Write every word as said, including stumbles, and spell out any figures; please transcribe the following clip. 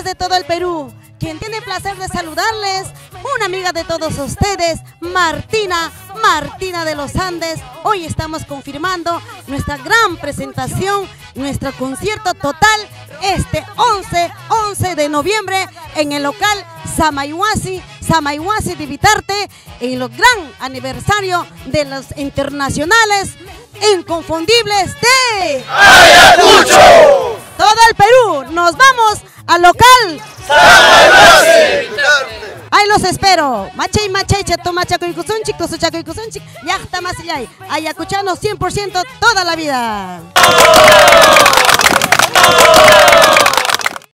amigas de todo el Perú, quien tiene el placer de saludarles, una amiga de todos ustedes, Martina, Martina de los Andes. Hoy estamos confirmando nuestra gran presentación, nuestro concierto total, este once, once de noviembre en el local Samayhuasi, Samayhuasi de Vitarte, en el gran aniversario de los internacionales inconfundibles de Ayacucho. Todo el Perú. Nos vamos al local Samayhuasi. Ahí los espero. Machay, machay, chato, machaco y cusunchik, tosuchaco y cusunchik, yachta masillay. Ayacuchano cien por ciento toda la vida.